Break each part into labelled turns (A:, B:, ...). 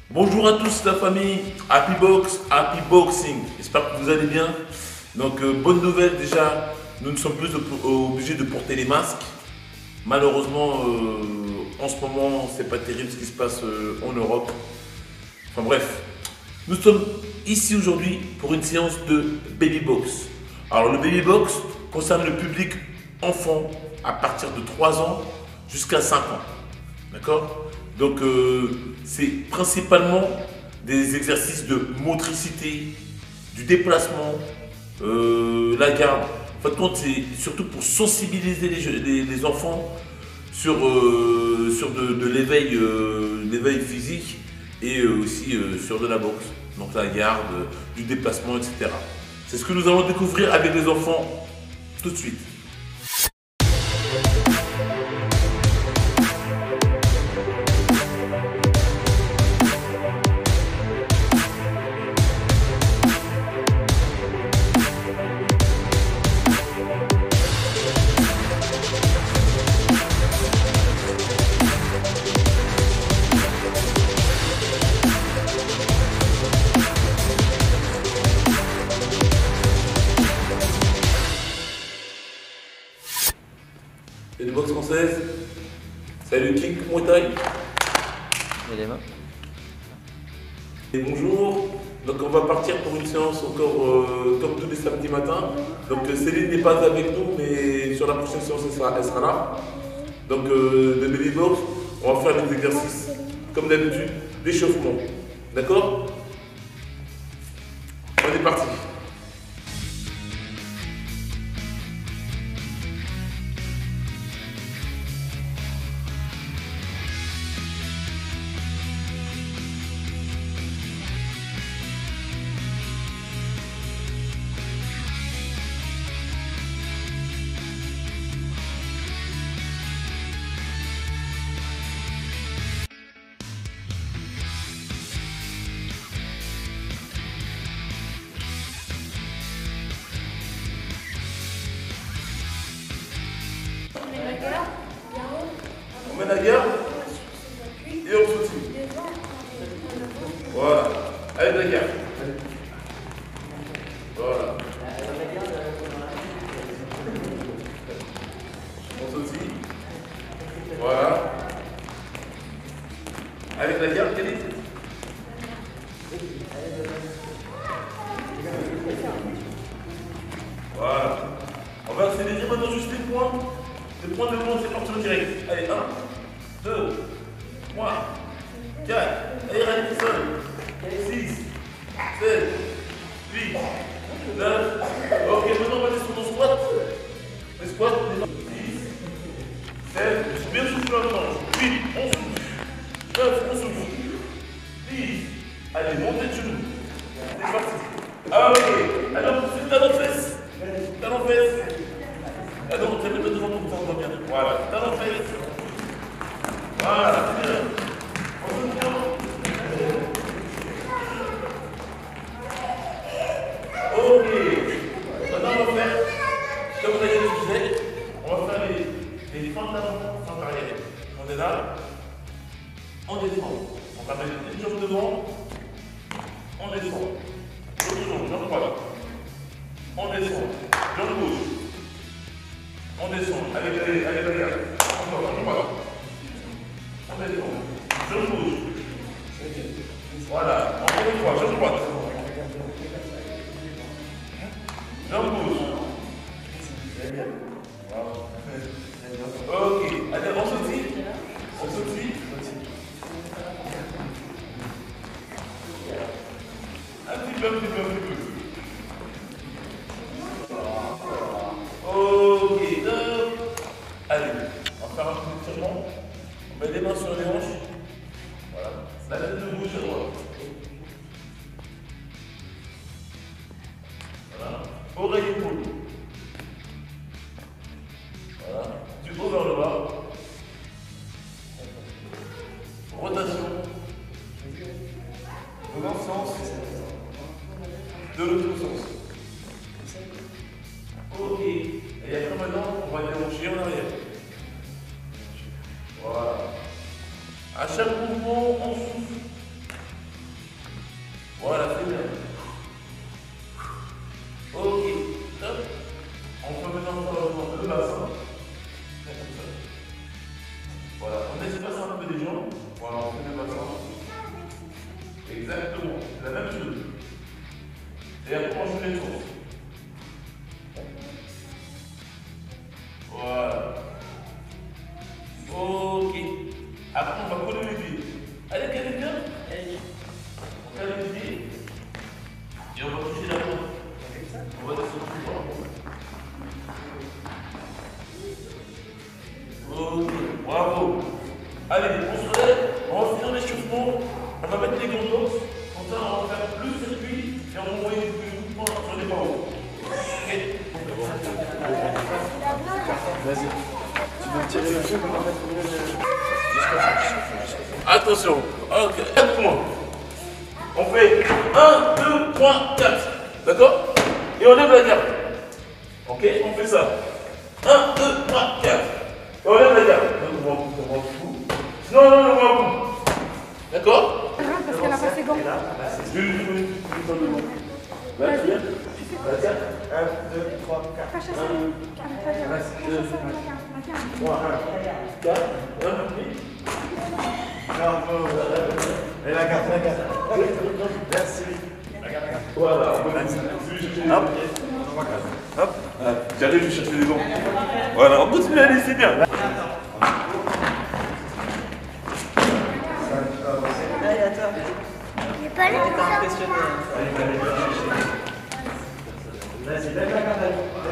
A: Bonjour à tous la famille, Happy Box, Happy Boxing, j'espère que vous allez bien. Donc bonne nouvelle déjà, nous ne sommes plus obligés de porter les masques. Malheureusement en ce moment c'est pas terrible ce qui se passe en Europe. Enfin bref, nous sommes ici aujourd'hui pour une séance de Baby Box. Alors le Baby Box concerne le public enfant à partir de 3 ans jusqu'à 5 ans. D'accord? Donc c'est principalement des exercices de motricité, du déplacement, la garde. En fait, c'est surtout pour sensibiliser les enfants sur de l'éveil physique et aussi sur de la boxe. Donc la garde, du déplacement, etc. C'est ce que nous allons découvrir avec les enfants tout de suite. Et de boxe française, salut Kick Muay Thai.
B: Et les mains.
A: Et bonjour, donc on va partir pour une séance encore comme tous les samedis matins. Donc Céline n'est pas avec nous, mais sur la prochaine séance elle sera là. Donc de Baby Box, on va faire des exercices comme d'habitude d'échauffement. D'accord? On est parti. On met la garde et on sautille. Voilà, avec la garde. Voilà. On sautille. Voilà. Avec la garde, Kelly. Voilà. On va accélérer maintenant juste les points. Les points de monde, c'est parti en direct. Allez, 1, 2, 3, 4. Allez, Ryan Nixon. 6, 7, 8, 9. Ok, maintenant on va descendre en squat. Les squats, les 10, 7. Il faut bien souffler en même temps. 8, on souffle. 9, on souffle. 10. Allez, montez de genoux. C'est parti. Ah, ok. Alors, c'est talon fesse. Talon fesse. Ah non, tu mets devant pour pouvoir bien. Voilà, talon fesse. Voilà, c'est bien. On se tient. Ok. Maintenant, on va faire, comme on a dit, on va faire les pantalons sans arrière. On est là. On descend. On va mettre une jambe devant. On descend. L'autre jambe, jambe droite. On descend. Jambe gauche. On descend avec la garde. Encore, jambe droite. On descend. Jambe gauche. Voilà. Encore une fois, jambe droite. Jambe gauche. Ok. Allez, on sautille. On sautille. Un petit peu, un petit peu, un petit peu. Ok, top. Allez, on va faire un petit étirement. On met les mains sur les hanches. Voilà. La tête de gauche à droite. Voilà. Oreille épaule. Voilà. Du haut vers le bas. Bravo. Allez, on se relève, on va finir l'échauffement, on va mettre les gants de boxe, comme ça on va faire le circuit et on va envoyer des coups de poing sur les barreaux. Ok.
C: Vas-y. Tu veux tirer le jeu pour en mettre
A: Attention. Ok. 4 points. On fait 1, 2, 3, 4. D'accord? Et on lève la garde. Ok? On fait ça. 1, 2, 3, 4. Et on lève la garde. Non, non, non, non, non. D'accord?
D: Parce qu'elle a pas ses gants.
A: Vas-y. 1, 2, 3, 4.
D: Pas chasser. Avec la
A: 3, 1, 4, 1,
C: Et la carte, Merci.
A: voilà.
C: Hop.
A: Hop. J'arrive, je cherche les gants. Voilà, on continue à aller, c'est bien.
E: Allez, à toi. T'es impressionné.
C: Vas-y, lève la carte.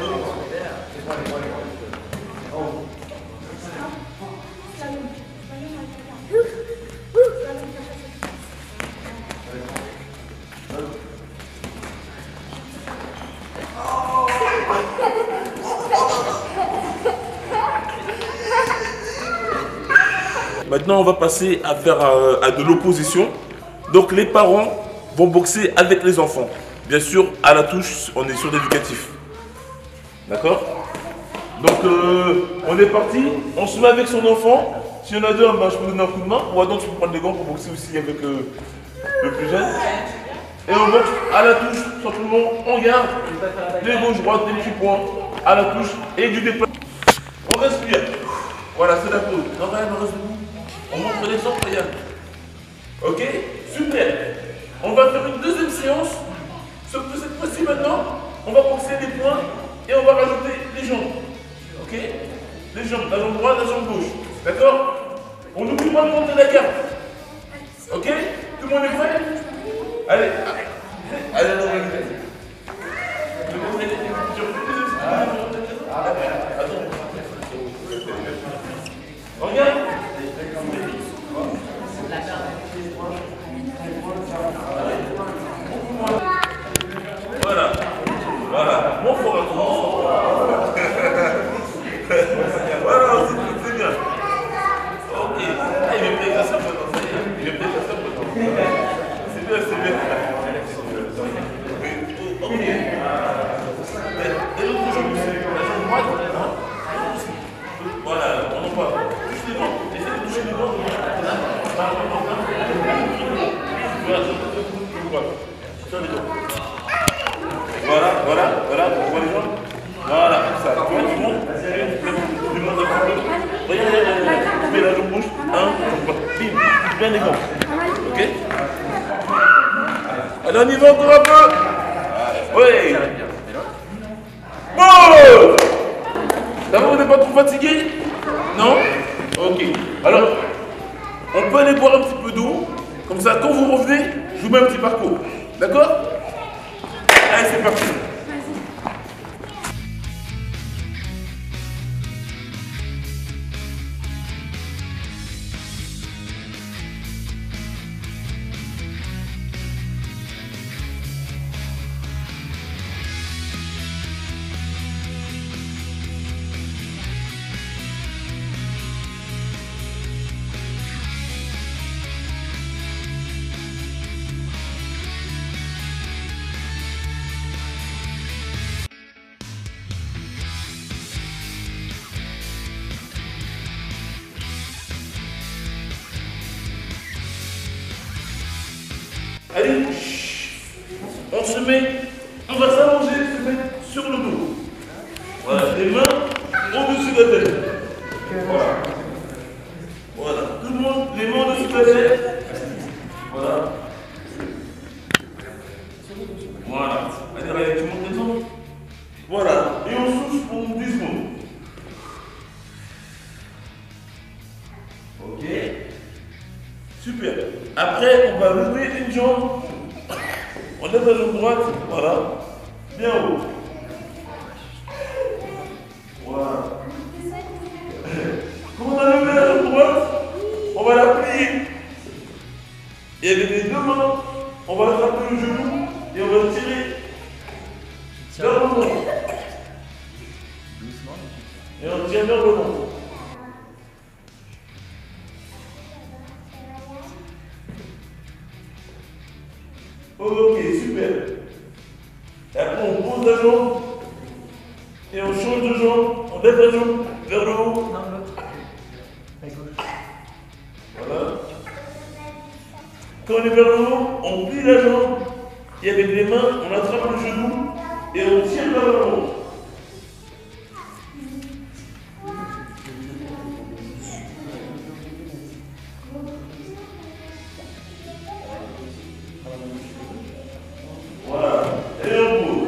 A: Maintenant, on va passer à faire à de l'opposition. Donc, les parents vont boxer avec les enfants. Bien sûr, à la touche, on est sur l'éducatif. D'accord? Donc, on est parti. On se met avec son enfant. Si on a deux, bah, je peux donner un coup de main. Ou donc, tu peux prendre les gants pour boxer aussi avec le plus jeune. Et on boxe à la touche, simplement, on garde les gauche-droite, des petits points, à la touche et du déplacement. On respire. Voilà, c'est la pause. Non, quand même, on reste debout. On montre l'exemple, regarde. Ok? Super. On va faire une deuxième séance. Sauf que cette fois-ci, maintenant, on va boxer les poings et on va rajouter les jambes. Ok? Les jambes, la jambe droite, la jambe gauche. D'accord? On n'oublie pas de monter la garde. Ok? Tout le monde est prêt? Allez. Allez, on va y aller. Regarde. Voilà. Voilà. Mon frère, voilà, c'est bien. Ok. Ah, il est bien cassé maintenant. Il est bien cassé maintenant. C'est bien, c'est bien. Ok. Et l'autre jambe aussi. La jambe droite. Voilà, on en voit. Touche les dents. Essaye de toucher les dents. Voilà, les dents. Voilà, voilà, voilà, on voit les jambes. Voilà, ça. Tu vois, tu montes. Tu montes un peu. Regarde, tu mets la jambe gauche. Bim, tu bien les gants. Ok? Allez, on y va encore un peu. Oui. Bon! Ça va, vous n'êtes pas trop fatigué? Non? Ok. Alors, on peut aller boire un petit peu d'eau. Comme ça, quand vous revenez, je vous mets un petit parcours. D'accord? Allez, c'est parti. Allez, on se met, on va s'allonger, se mettre sur le dos. Voilà, les mains au-dessus de la tête. Voilà. Voilà, tout le monde, les mains au-dessus de la tête. Voilà. Voilà. Allez, regarde, tu montes les jambes. Voilà, et on souffle pour 10 secondes. Ok. Super. Après, on va lever une jambe. On lève la jambe droite. Voilà. Bien haut. Voilà. Comment on a levé la jambe Et on tient vers le ventre. Ok, super. Et après, on pose la jambe. Et on change de jambe. On lève la jambe vers le haut.
C: Non, l'autre. À gauche.
A: Voilà. Quand on est vers le haut, on plie la jambe. Et avec les mains, on attrape le genou. Et on tire vers le haut. Voilà. Et on pose.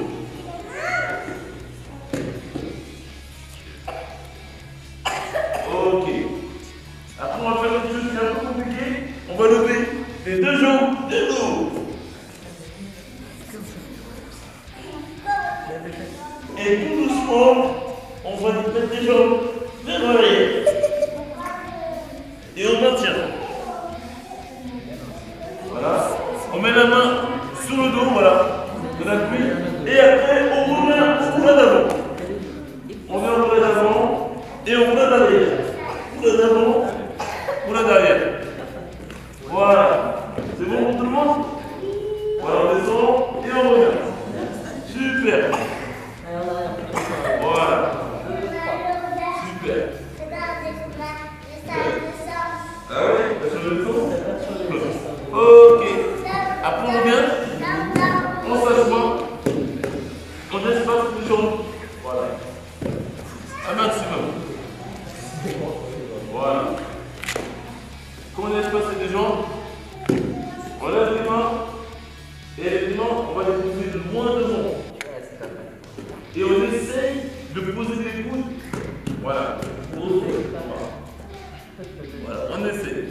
A: Ok. Après, on va faire quelque chose qui est un peu compliqué. On va lever les deux jambes de dos. Et tout doucement, on va mettre les jambes vers l'arrière. Et on maintient. Voilà. On met la main sur le dos, voilà. On appuie. Et après, on roule d'avant. On vient rouler d'avant. Et on roule d'arrière. Roule d'avant. Roule d'arrière. Voilà. C'est bon pour tout le monde? Voilà, on descend et on revient. Super. Voilà. Super. Ah oui, bah, sur le dos. Ok. Après on revient. On s'assoit. On espace les jambes. Voilà. Un maximum. Voilà. Quand on espace les jambes, on lève les mains. Et les mains, on va les poser loin devant. Et on essaye de poser les coudes. Voilà. Voilà, on essaie.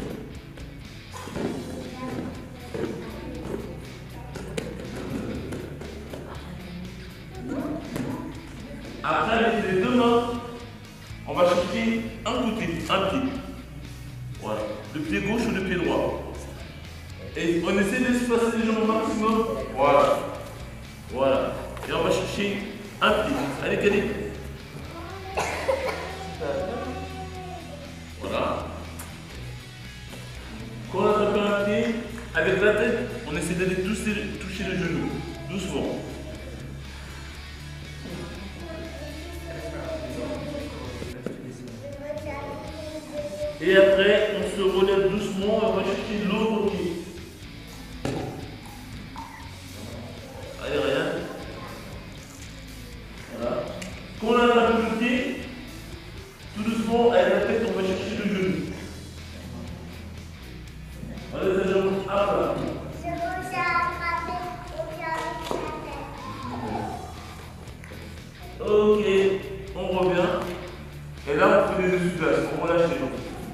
A: Après, avec les deux mains, on va chercher un côté, un pied. Voilà. Le pied gauche ou le pied droit. Et on essaie d'espacer les jambes au maximum. Voilà. Voilà. Et on va chercher un pied. Allez, Kali. Voilà. Quand on attrape un pied, avec la tête, on essaie d'aller toucher le genou. Doucement. Et après, on se relève doucement et on va chercher l'autre pied. Allez, regarde. Voilà. Quand on attrape le pied, tout doucement, avec la tête, on va chercher le genou. On laisse la jambe à plat. Ok, on revient. Et là, on fait des essuie-glaces. On relâche les jambes.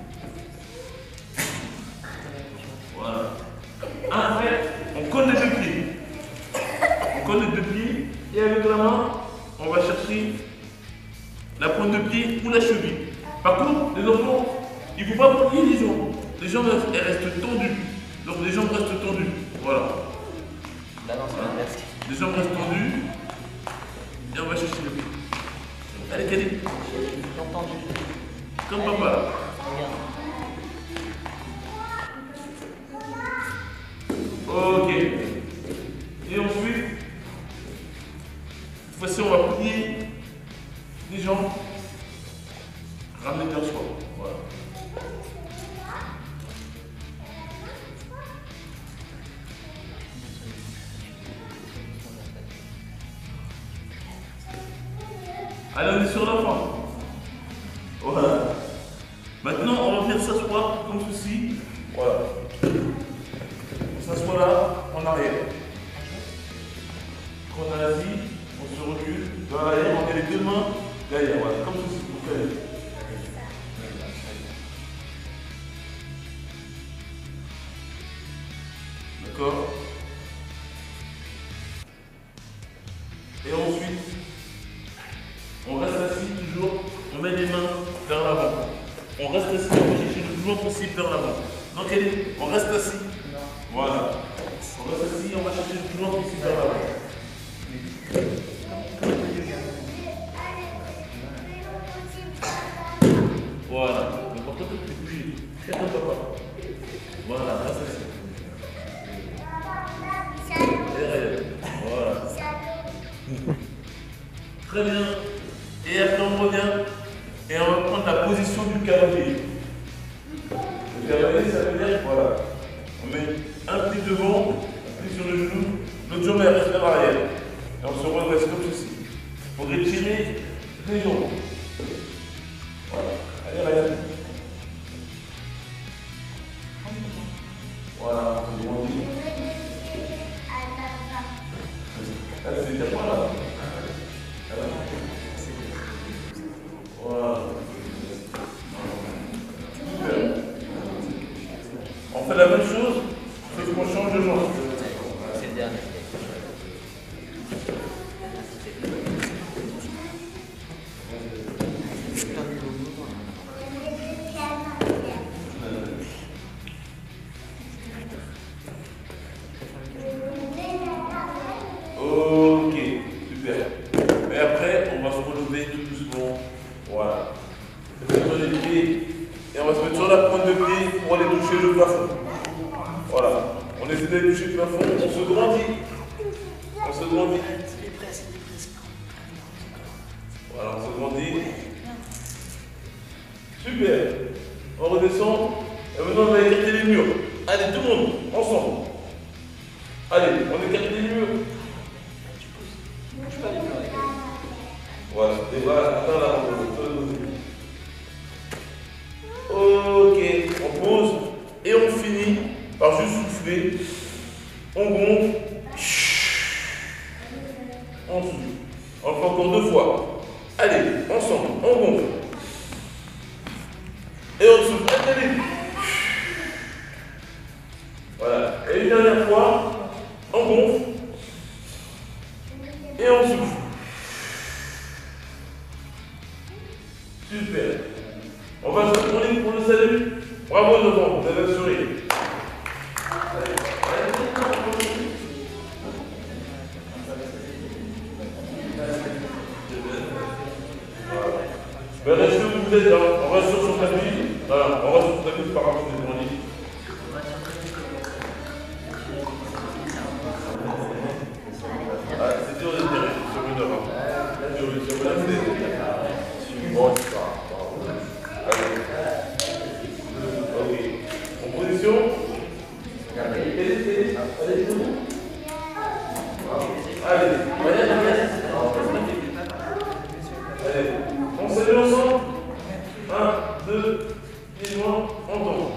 A: Voilà. Après, on colle les deux pieds. On colle les deux pieds. Et avec la main, on va chercher la pointe de pied ou la cheville. Par contre, les enfants, il ne faut pas plier les jambes. Les jambes, elles restent tendues. Donc les jambes restent tendues. Voilà.
B: Là, non, c'est l'inverse.
A: Les jambes restent tendues. Et on va chercher le pied. Allez, Kali.
B: J'ai entendu.
A: Comme papa.
B: Regarde.
A: Ok. Et ensuite, cette fois-ci, on va plier les jambes. Ramener vers soi. Voilà. Allez, on est sur la fin. Voilà. Maintenant, on va venir s'asseoir comme ceci. Voilà. On s'assoit là, en arrière. Quand on a assis, on se recule vers l'arrière, on met les deux mains derrière. Voilà, comme ceci. Vous faites. D'accord? Et ensuite, on reste assis toujours, on met les mains vers l'avant. On reste assis, on va chercher le plus loin possible vers l'avant. Donc on reste assis. Voilà. On reste assis, on va chercher le plus loin possible vers l'avant. Fais ton papa. Voilà, là c'est ça. Voilà. Très bien. Et après on revient et on va prendre la position du cavalier. Le cavalier, ça veut dire, voilà. On met un pied devant, un pied sur le genou, l'autre jambe reste vers l'arrière. Et on se redresse comme ceci. Il faudrait tirer les jambes. Voilà. Allez, regarde. Voilà, on se grandit. Allez, c'est déjà pas là. Voilà. Super. On fait la même chose, sauf qu'on change de jambe.
B: C'est le dernier.
A: Ok, super. Et après, on va se relever tout doucement. Voilà. On va se mettre sur les pieds et on va se mettre sur la pointe de pied pour aller toucher le plafond. Voilà. On essaie d'aller toucher le plafond, on se grandit. On se grandit. Voilà, on se grandit. Super. On redescend. Et maintenant, on va écarter les murs. Allez, tout le monde, ensemble. Allez, on écarte les murs. Voilà, et voilà, attends là, ok, on pose et on finit par juste souffler. On gonfle. On souffle. On le fait encore 2 fois. Allez, ensemble, on gonfle. Et on souffle. Allez. Voilà. Et une dernière fois, on gonfle. Et on souffle. Super. On va se tourner pour le salut. Bravo devant, vous avez un sourire. Ben restez où vous êtes là. On reste sur son tapis. Voilà, on reste sur son tapis par rapport à ce qu'on dit. Ah, c'est dur de tirer sur une heure. Sur une heure, c'est bon, c'est pas. Allez. Ok. En position. Allez. Allez. On s'élève ensemble. 1, 2, pieds joints, on tombe.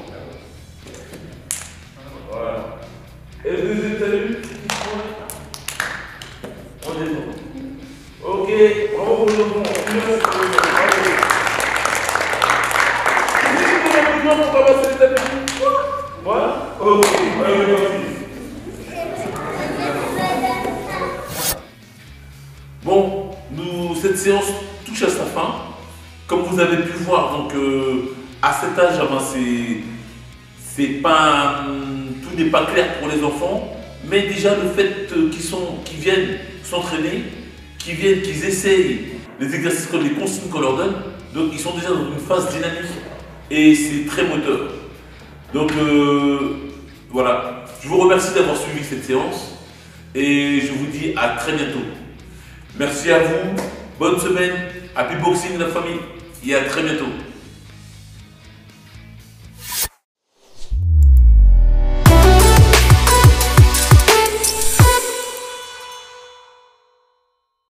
A: Voilà. Et le deuxième salut. On descend. Ok, bravo pour le mouvement. Pour ramasser les tapis. Voilà. Ok, allez, bon, cette séance touche à sa fin. Comme vous avez pu voir, donc à cet âge, c'est pas tout n'est pas clair pour les enfants, mais déjà le fait qu'ils viennent s'entraîner, qu'ils essayent les exercices, les consignes qu'on leur donne, donc ils sont déjà dans une phase dynamique et c'est très moteur. Donc voilà, je vous remercie d'avoir suivi cette séance et je vous dis à très bientôt. Merci à vous, bonne semaine, happy boxing la famille et à très bientôt.